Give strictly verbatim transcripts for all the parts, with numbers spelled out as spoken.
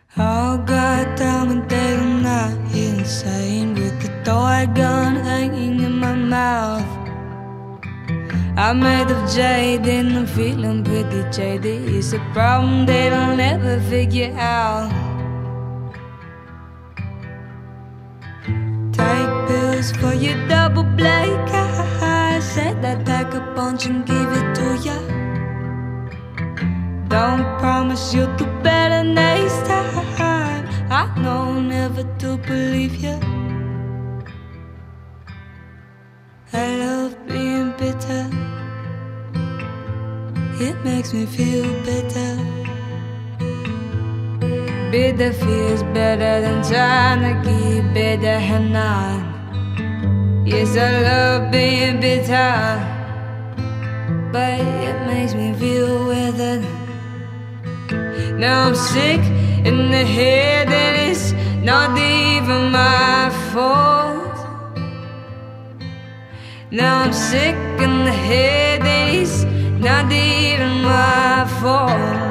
Oh God, tell me that I'm not insane with the toy gun hanging in my mouth. I'm made of jade and I'm feeling pretty jaded. It's a problem that I'll never figure out. Take pills for your double black eye. Said I'd take a punch and give it to ya. Don't promise you'll do better next time. I know never to believe you. I love being bitter. It makes me feel better. Bitter feels better than trying to keep bitter and not. Yes, I love being bitter, but it makes me feel weathered. Now I'm sick in the head and it's not even my fault. Now I'm sick in the head and it's not even my fault.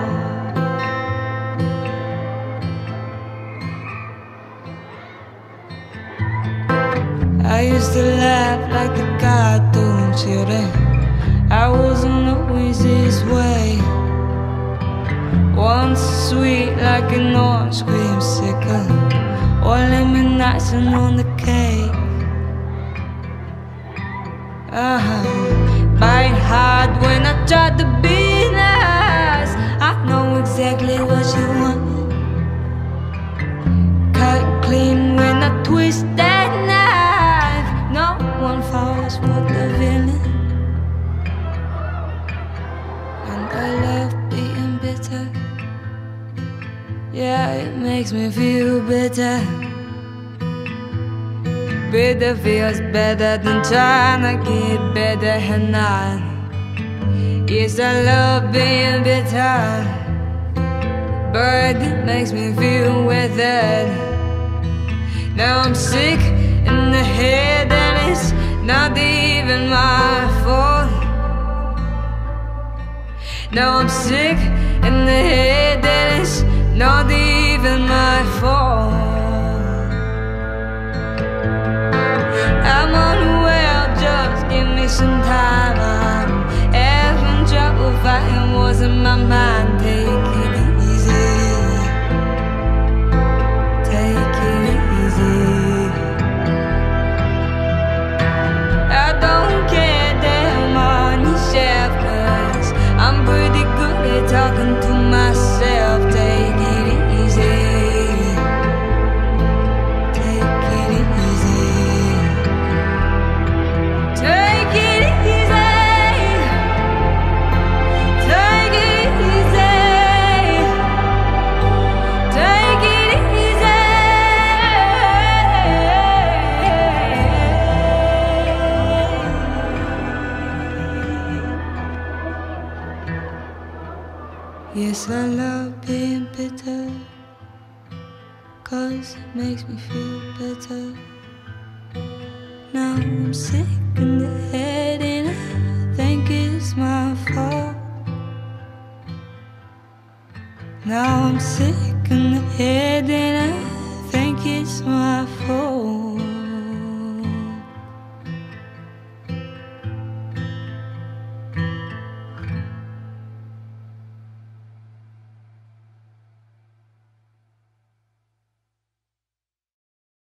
I used to laugh like the cartoon children. I wasn't always this way. Once sweet like an orange creamsicle, or lemon icing on the cake. Uh-huh. Bite hard when I tried to be nice. I know exactly what you want. Cut clean when I twist that knife. No one falls for the villain. And I love being bitter. Yeah, it makes me feel better. Bitter feels better than trying to get better and not. Yes, I love being bitter, but it makes me feel weathered. Now I'm sick in the head and it's not even my fault. Now I'm sick in the head and it's not even my fault. I'm unwell, just give me some time. I'm having trouble fighting what's in my mind. Take it easy, take it easy. I don't care damn on yourself, cause I'm pretty good at talking to myself. Take it easy, take it easy, take it easy, take it easy, take it easy. Yes, I love being bitter, cause it makes me feel better. Now I'm sick in the head and I think it's my fault. Now I'm sick in the head and